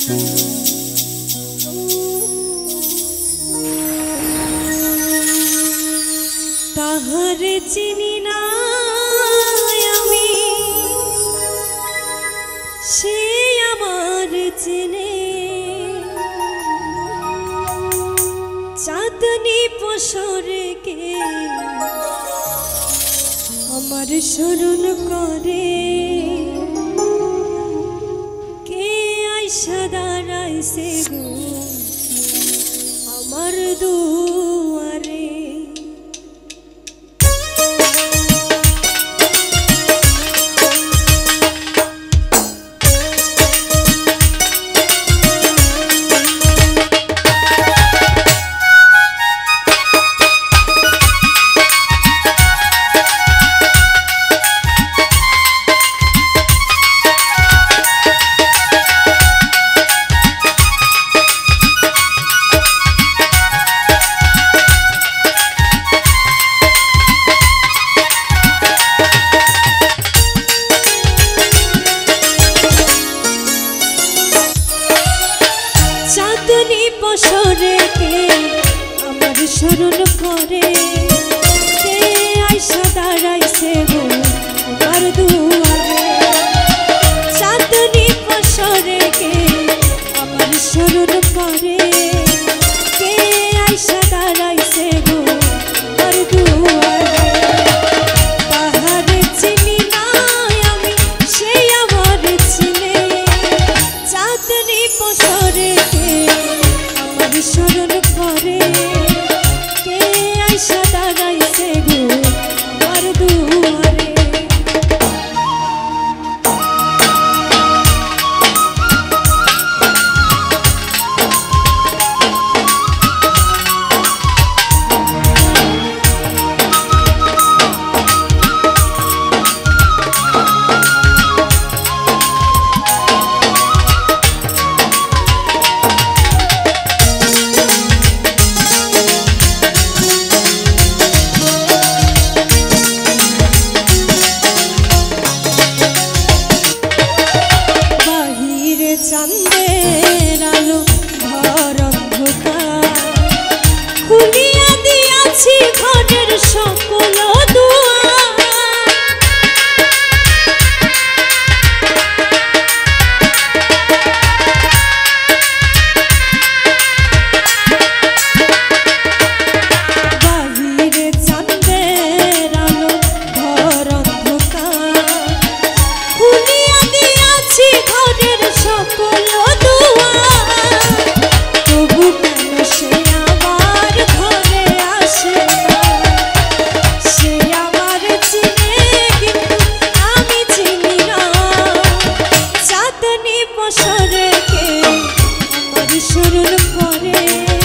তাহারে চিনি না আমি, সে আমার চিনে। চাঁদনি পসরে কে আমার স্মরণ করে, কে আইসা দাঁড়াইছে গো আমার দুয়ারে। চাঁদনি পসরে কে আমার স্মরণ করে, কে আইসা দাঁড়াইছে গো আমার দুয়ারে। চাঁদনি পসরে কে আমার স্মরণ করে, কে আইসা দাঁড়াইছে গো আমার দুয়ারে। তাহারে চিনি না আমি, সে আমার চিনে। চাঁদনি পসরে স্মরণ করে, কে আইসা দাঁড়াইছে গো আমার দুয়ারে। চাঁদের আলো ঘর অন্ধকার, খুলিয়া দিয়াছি ঘরের সকল দুয়ার। বাহিরে চাঁদের আলো ঘর অন্ধকার, খুলিয়া দিয়াছি ঘরের সকল দুয়ার। তবু কেন সে আমার ঘরে আসে না, সে আমার চিনে কিন্তু আমি চিনি না। চাঁদনি পসরে কে আমার স্মরণ করে,